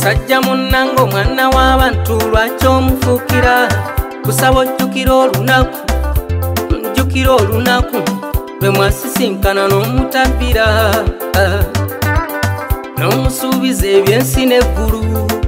musajja munnange mwana w'abantu lwaki omufukira kusaba ojjukira olunaku njukira olunaku lwe mwasisinkana n'omutabbira n'omusuubiza ebyensi n'eggulu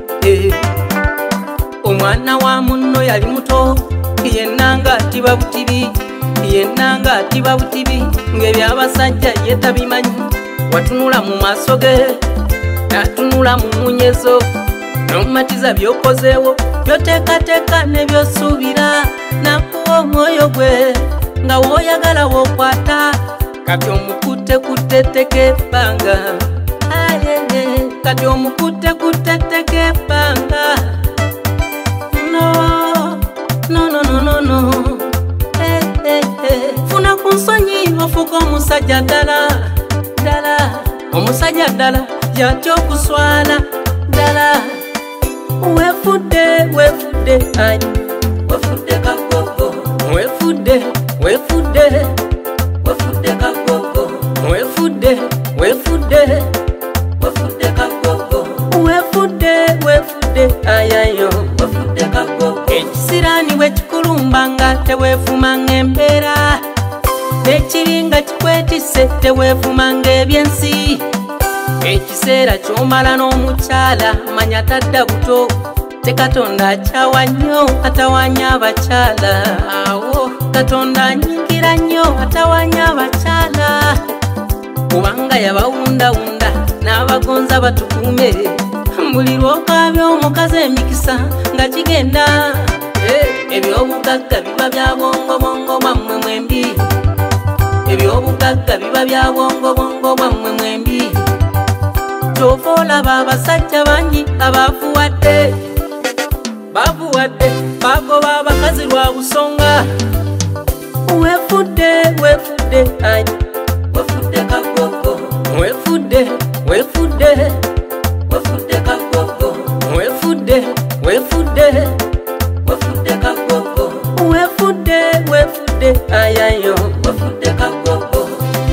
omwana wa munno yali muto yenna ng'atiba butibi yenna ng'atiba butibi ng'ebyabasajja ye tabimanyi watunula mu maaso ge natunula mu munyezo n'omumatiza by'okozeewo byoteekateeka ne by'osuubira nakuwa omwoyo gwe nga w'oyagala w'okwata kati omukutte teka ebbanga kati omukutte teka ebbanga no funa ku nsonyi ofuuka omusajja ddala omusajja ddala yatya okuswala ddala wefudde ayi wefudde kagogo wefudde kagogo wefudde kagogo wefudde ayayo wefudde kagogo ekisiraani bwe kikulumba nga teweefumanga embeera nekiri nga kikwetise teweefumanga ebyensi ekiseera kyomala n'omukyala manya tadda buto te katonda akyawa nnyo atawanya abakyala awo katonda anyigira nnyo atawanya abakyala kubanga yabawundawunda n'abagonza batukuume buli lw'okaabya omukazi emikisa nga kigenda ebyobugagga biba bya bwongobongo bwammwe mwembi ebyobugagga biba bya bwongobongo bwammwe mwembi kyova olaba abasajja bangi abavuwadde bagoba abakazi lwa busonga wefudde ayi wefudde kagogo wefudde kagogo wefudde kagogo wefudde ayayo wefudde kagogo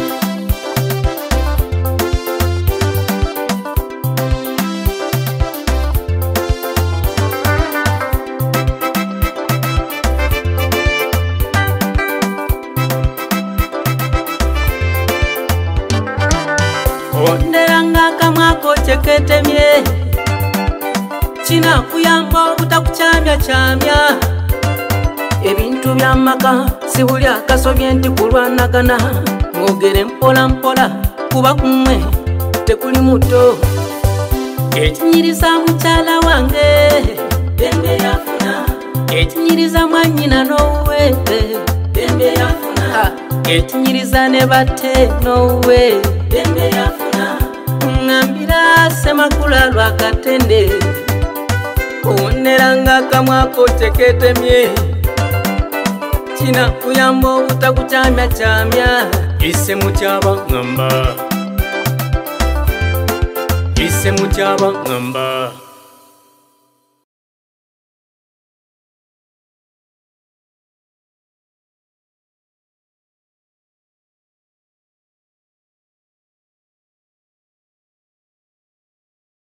onderanga akamwako kyeketemye kinakuyamba obutakukyamyakyamya ebintu by'amaka si buli akasobye nti kulwanagana mwogere mpolampola kuba kumwe tekuli muto ekinyiriza mukyala wange bembe yafuna ekinyiriza mwanyina n'owe bembe yafuna ekinyiriza ne batte n'owe bembe yafuna ngambira semakula lwakatende owoneranga akamwako teketemye kinakuyamba obutakukyamyakyamya ise mukyaba ngamba